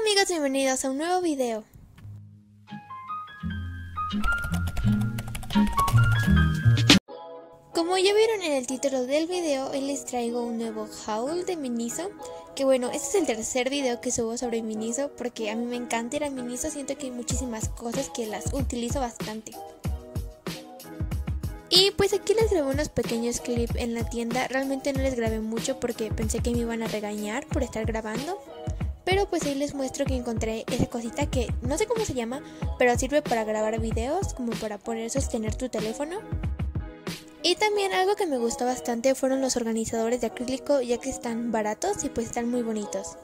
amigos, bienvenidos a un nuevo video. Como ya vieron en el título del video, hoy les traigo un nuevo haul de Miniso. Que bueno, este es el tercer video que subo sobre Miniso porque a mí me encanta ir a Miniso, siento que hay muchísimas cosas que las utilizo bastante. Y pues aquí les grabé unos pequeños clips en la tienda, realmente no les grabé mucho porque pensé que me iban a regañar por estar grabando. Pero pues ahí les muestro que encontré esa cosita que no sé cómo se llama, pero sirve para grabar videos, como para poder sostener tu teléfono. Y también algo que me gustó bastante fueron los organizadores de acrílico, ya que están baratos y pues están muy bonitos.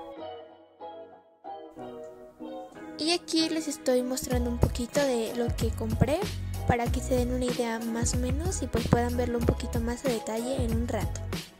Y aquí les estoy mostrando un poquito de lo que compré para que se den una idea más o menos y pues puedan verlo un poquito más a detalle en un rato.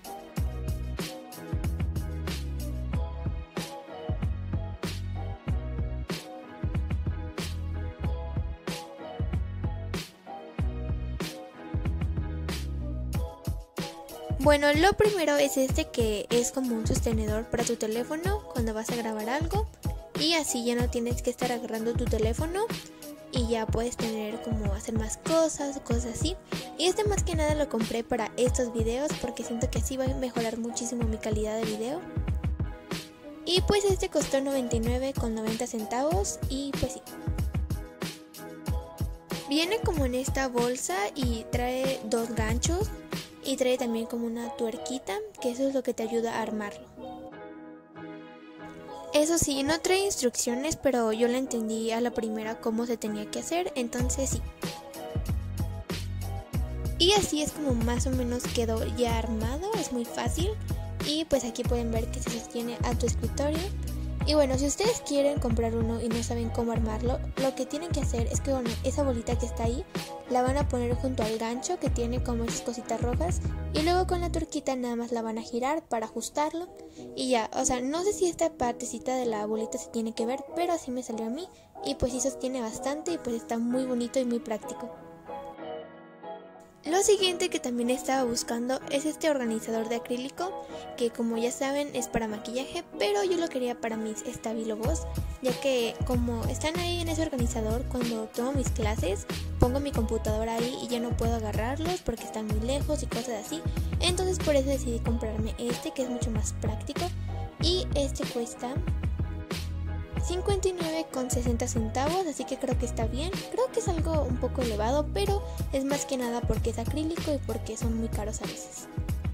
Bueno, lo primero es este, que es como un sostenedor para tu teléfono cuando vas a grabar algo, y así ya no tienes que estar agarrando tu teléfono y ya puedes tener como hacer más cosas así. Y este más que nada lo compré para estos videos porque siento que así va a mejorar muchísimo mi calidad de video. Y pues este costó 99,90 centavos y pues sí. Viene como en esta bolsa y trae dos ganchos. Y trae también como una tuerquita, que eso es lo que te ayuda a armarlo. Eso sí, no trae instrucciones, pero yo la entendí a la primera cómo se tenía que hacer, entonces sí. Y así es como más o menos quedó ya armado, es muy fácil. Y pues aquí pueden ver que se sostiene a tu escritorio. Y bueno, si ustedes quieren comprar uno y no saben cómo armarlo, lo que tienen que hacer es que, bueno, esa bolita que está ahí la van a poner junto al gancho que tiene como esas cositas rojas, y luego con la tuerquita nada más la van a girar para ajustarlo y ya. O sea, no sé si esta partecita de la bolita se tiene que ver, pero así me salió a mí y pues sí sostiene bastante y pues está muy bonito y muy práctico. Lo siguiente que también estaba buscando es este organizador de acrílico, que como ya saben es para maquillaje, pero yo lo quería para mis estabilobos, ya que como están ahí en ese organizador, cuando tomo mis clases pongo mi computadora ahí y ya no puedo agarrarlos porque están muy lejos y cosas así. Entonces por eso decidí comprarme este, que es mucho más práctico, y este cuesta 59,60 centavos, así que creo que está bien. Creo que es algo un poco elevado, pero es más que nada porque es acrílico y porque son muy caros a veces.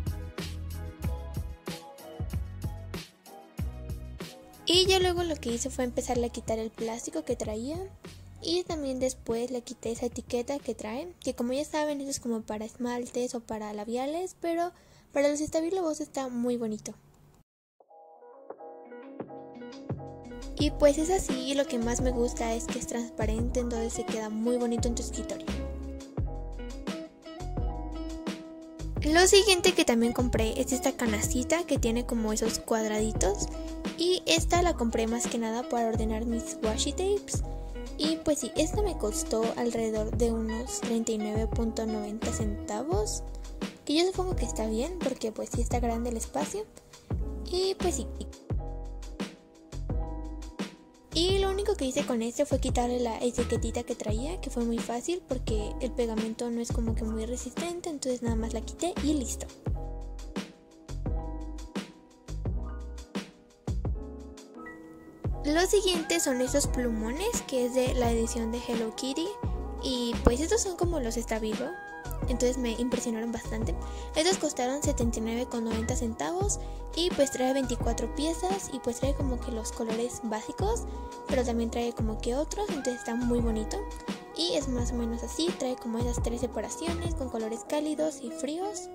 Y ya luego lo que hice fue empezarle a quitar el plástico que traía, y también después le quité esa etiqueta que traen, que como ya saben eso es como para esmaltes o para labiales, pero para los estabilobos está muy bonito. Y pues es así, y lo que más me gusta es que es transparente, entonces se queda muy bonito en tu escritorio. Lo siguiente que también compré es esta canastita que tiene como esos cuadraditos, y esta la compré más que nada para ordenar mis washi tapes. Y pues sí, esta me costó alrededor de unos 39,90 centavos, que yo supongo que está bien porque pues sí está grande el espacio. Y pues sí. Y lo único que hice con este fue quitarle la etiquetita que traía, que fue muy fácil porque el pegamento no es como que muy resistente, entonces nada más la quité y listo. Lo siguiente son estos plumones, que es de la edición de Hello Kitty, y pues estos son como los Stabilo, entonces me impresionaron bastante. Estos costaron 79,90 centavos y pues trae 24 piezas y pues trae como que los colores básicos, pero también trae como que otros, entonces está muy bonito. Y es más o menos así, trae como esas 3 separaciones con colores cálidos y fríos.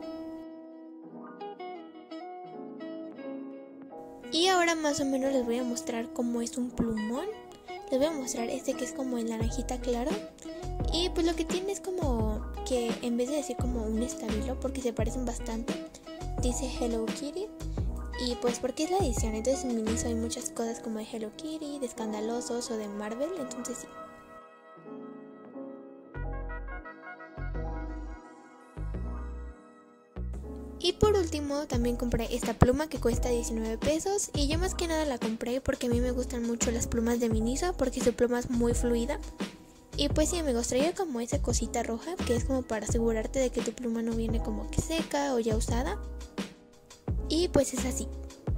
Y ahora más o menos les voy a mostrar cómo es un plumón. Les voy a mostrar este que es como el naranjita claro. Y pues lo que tiene es como que en vez de decir como un estabilo, porque se parecen bastante, dice Hello Kitty. Y pues porque es la edición, entonces en Miniso hay muchas cosas como de Hello Kitty, de Escandalosos o de Marvel, entonces sí. Y por último también compré esta pluma que cuesta 19 pesos y yo más que nada la compré porque a mí me gustan mucho las plumas de Miniso porque su pluma es muy fluida. Y pues sí amigos, traía como esa cosita roja que es como para asegurarte de que tu pluma no viene como que seca o ya usada. Y pues es así.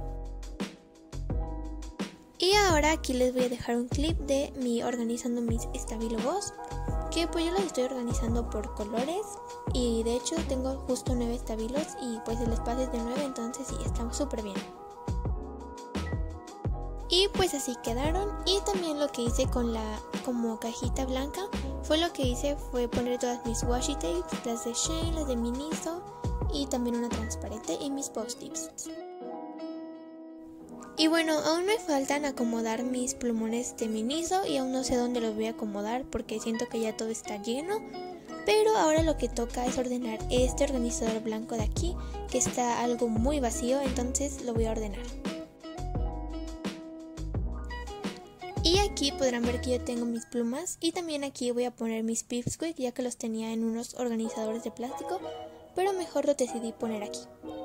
Y ahora aquí les voy a dejar un clip de mí organizando mis Stabilo Boss, que pues yo los estoy organizando por colores y de hecho tengo justo 9 estabilos y pues el espacio es de 9, entonces sí, está súper bien. Y pues así quedaron. Y también lo que hice con la como cajita blanca fue poner todas mis washi tapes, las de Shane, las de Miniso y también una transparente y mis post-its. Y bueno, aún me faltan acomodar mis plumones de Miniso y aún no sé dónde los voy a acomodar porque siento que ya todo está lleno. Pero ahora lo que toca es ordenar este organizador blanco de aquí, que está algo muy vacío, entonces lo voy a ordenar. Y aquí podrán ver que yo tengo mis plumas y también aquí voy a poner mis Pipsqueak ya que los tenía en unos organizadores de plástico, pero mejor lo decidí poner aquí.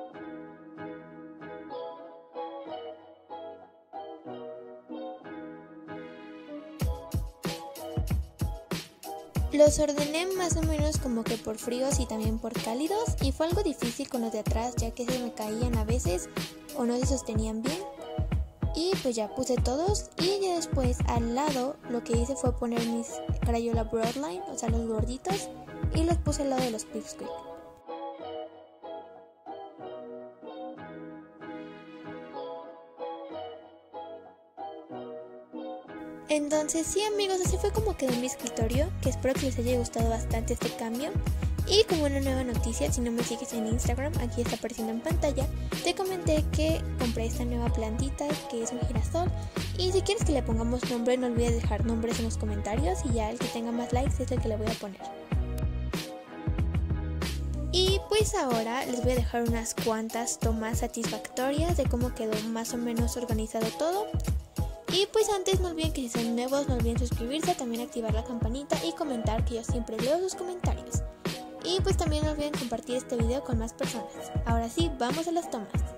Los ordené más o menos como que por fríos y también por cálidos y fue algo difícil con los de atrás ya que se me caían a veces o no se sostenían bien. Y pues ya puse todos y ya después al lado lo que hice fue poner mis Crayola Broadline, o sea los gorditos, y los puse al lado de los Pipsqueak. Entonces sí amigos, así fue como quedó mi escritorio, que espero que les haya gustado bastante este cambio. Y como una nueva noticia, si no me sigues en Instagram, aquí está apareciendo en pantalla, te comenté que compré esta nueva plantita que es un girasol. Y si quieres que le pongamos nombre, no olvides dejar nombres en los comentarios y ya el que tenga más likes es el que le voy a poner. Y pues ahora les voy a dejar unas cuantas tomas satisfactorias de cómo quedó más o menos organizado todo. Y pues antes no olviden que si son nuevos no olviden suscribirse, también activar la campanita y comentar que yo siempre leo sus comentarios. Y pues también no olviden compartir este video con más personas. Ahora sí, vamos a las tomas.